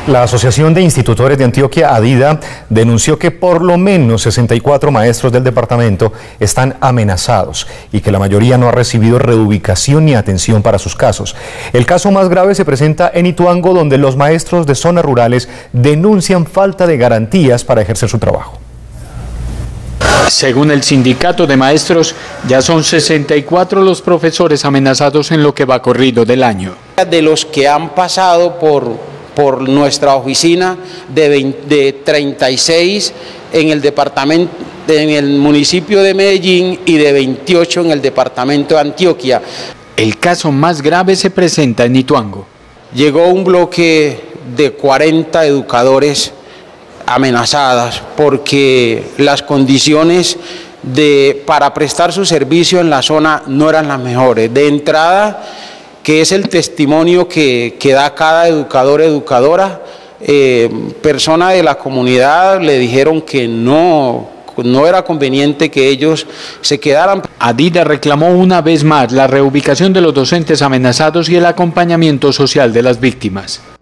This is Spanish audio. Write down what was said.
La Asociación de Institutores de Antioquia, ADIDA, denunció que por lo menos 64 maestros del departamento están amenazados y que la mayoría no ha recibido reubicación ni atención para sus casos. El caso más grave se presenta en Ituango, donde los maestros de zonas rurales denuncian falta de garantías para ejercer su trabajo. Según el sindicato de maestros, ya son 64 los profesores amenazados en lo que va corrido del año. De los que han pasado por nuestra oficina, de 36 en el departamento, en el municipio de Medellín, y de 28 en el departamento de Antioquia. El caso más grave se presenta en Ituango. Llegó un bloque de 40 educadores amenazadas porque las condiciones para prestar su servicio en la zona no eran las mejores. De entrada, que es el testimonio que da cada educador o educadora, persona de la comunidad le dijeron que no era conveniente que ellos se quedaran. ADIDA reclamó una vez más la reubicación de los docentes amenazados y el acompañamiento social de las víctimas.